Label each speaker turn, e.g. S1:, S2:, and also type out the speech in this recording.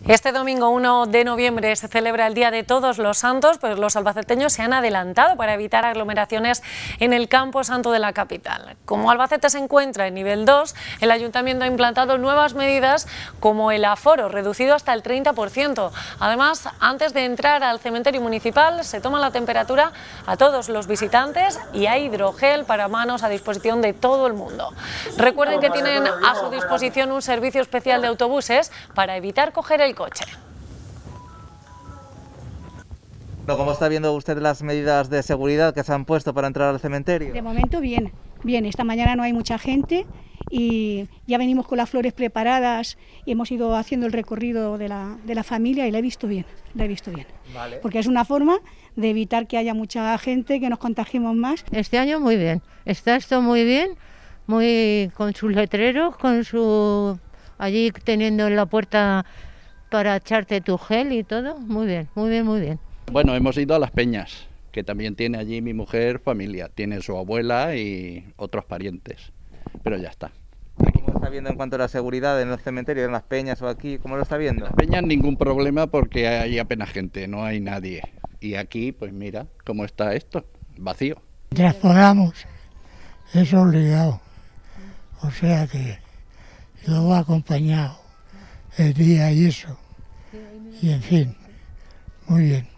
S1: Este domingo 1 de noviembre se celebra el Día de Todos los Santos, pues los albaceteños se han adelantado para evitar aglomeraciones en el Campo Santo de la capital. Como Albacete se encuentra en nivel 2, el Ayuntamiento ha implantado nuevas medidas como el aforo, reducido hasta el 30%. Además, antes de entrar al cementerio municipal, se toma la temperatura a todos los visitantes y hay hidrogel para manos a disposición de todo el mundo. Recuerden que tienen a su disposición un servicio especial de autobuses para evitar coger el coche.
S2: ¿Cómo está viendo usted las medidas de seguridad que se han puesto para entrar al cementerio?
S3: De momento bien, bien. Esta mañana no hay mucha gente y ya venimos con las flores preparadas y hemos ido haciendo el recorrido de la familia y la he visto bien, Vale. Porque es una forma de evitar que haya mucha gente, que nos contagiemos más.
S4: Este año muy bien, está esto muy bien, muy con sus letreros, con su allí teniendo en la puerta para echarte tu gel y todo, muy bien, muy bien, muy bien.
S5: Bueno, hemos ido a Las Peñas, que también tiene allí mi mujer familia, tiene su abuela y otros parientes, pero ya está.
S2: ¿Cómo está viendo en cuanto a la seguridad en los cementerios, en Las Peñas o aquí? ¿Cómo lo está viendo?
S5: En Las Peñas ningún problema porque hay apenas gente, no hay nadie. Y aquí, pues mira cómo está esto, vacío.
S6: Transporamos, es obligado, o sea que lo va acompañado el día y eso, y en fin, muy bien.